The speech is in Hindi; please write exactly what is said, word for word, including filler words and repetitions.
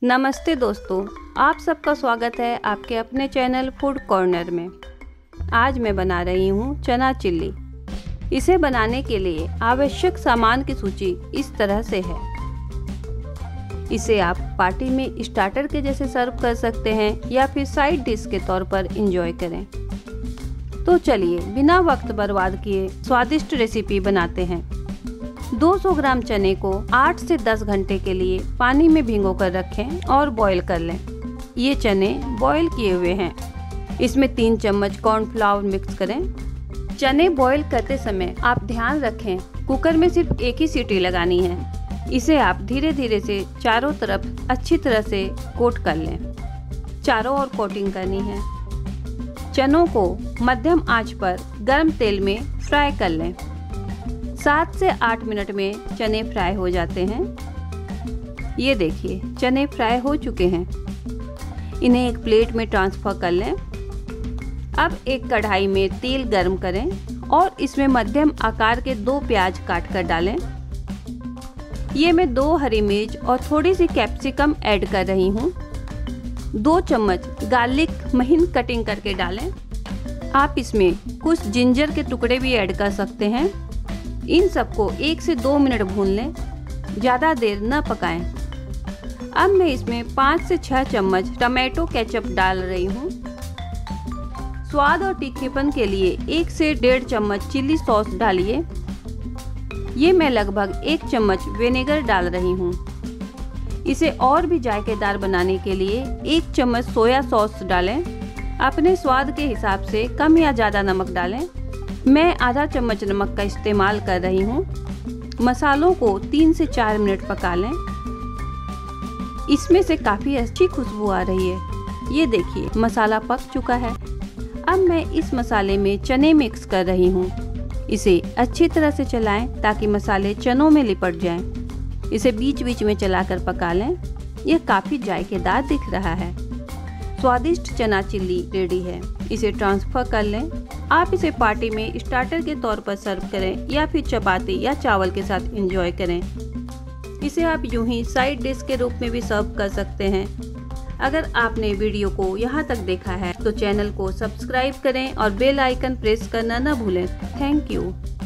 नमस्ते दोस्तों, आप सबका स्वागत है आपके अपने चैनल फूड कॉर्नर में। आज मैं बना रही हूँ चना चिल्ली। इसे बनाने के लिए आवश्यक सामान की सूची इस तरह से है। इसे आप पार्टी में स्टार्टर के जैसे सर्व कर सकते हैं या फिर साइड डिश के तौर पर एंजॉय करें। तो चलिए बिना वक्त बर्बाद किए स्वादिष्ट रेसिपी बनाते हैं। दो सौ ग्राम चने को आठ से दस घंटे के लिए पानी में भिगो कर रखें और बॉईल कर लें। ये चने बॉईल किए हुए हैं। इसमें तीन चम्मच कॉर्नफ्लावर मिक्स करें। चने बॉईल करते समय आप ध्यान रखें, कुकर में सिर्फ एक ही सीटी लगानी है। इसे आप धीरे धीरे से चारों तरफ अच्छी तरह से कोट कर लें। चारों ओर कोटिंग करनी है। चनों को मध्यम आंच पर गर्म तेल में फ्राई कर लें। सात से आठ मिनट में चने फ्राई हो जाते हैं। ये देखिए, चने फ्राई हो चुके हैं। इन्हें एक प्लेट में ट्रांसफर कर लें। अब एक कढ़ाई में तेल गर्म करें और इसमें मध्यम आकार के दो प्याज काट कर डालें। ये मैं दो हरी मिर्च और थोड़ी सी कैप्सिकम ऐड कर रही हूँ। दो चम्मच गार्लिक महीन कटिंग करके डालें। आप इसमें कुछ जिंजर के टुकड़े भी ऐड कर सकते हैं। इन सबको एक से दो मिनट भून लें, ज़्यादा देर न पकाएं। अब मैं इसमें पाँच से छह चम्मच टमाटो केचप डाल रही हूँ। स्वाद और तीखेपन के लिए एक से डेढ़ चम्मच चिली सॉस डालिए। ये मैं लगभग एक चम्मच विनेगर डाल रही हूँ। इसे और भी जायकेदार बनाने के लिए एक चम्मच सोया सॉस डालें। अपने स्वाद के हिसाब से कम या ज़्यादा नमक डालें। मैं आधा चम्मच नमक का इस्तेमाल कर रही हूँ। मसालों को तीन से चार मिनट पका लें। इसमें से काफ़ी अच्छी खुशबू आ रही है। ये देखिए, मसाला पक चुका है। अब मैं इस मसाले में चने मिक्स कर रही हूँ। इसे अच्छी तरह से चलाएं ताकि मसाले चनों में लिपट जाएं। इसे बीच बीच में चलाकर पका लें। यह काफ़ी जायकेदार दिख रहा है। स्वादिष्ट चना चिल्ली रेडी है। इसे ट्रांसफर कर लें। आप इसे पार्टी में स्टार्टर के तौर पर सर्व करें या फिर चपाती या चावल के साथ एंजॉय करें। इसे आप यूं ही साइड डिश के रूप में भी सर्व कर सकते हैं। अगर आपने वीडियो को यहाँ तक देखा है तो चैनल को सब्सक्राइब करें और बेल आइकन प्रेस करना न भूलें। Thank you.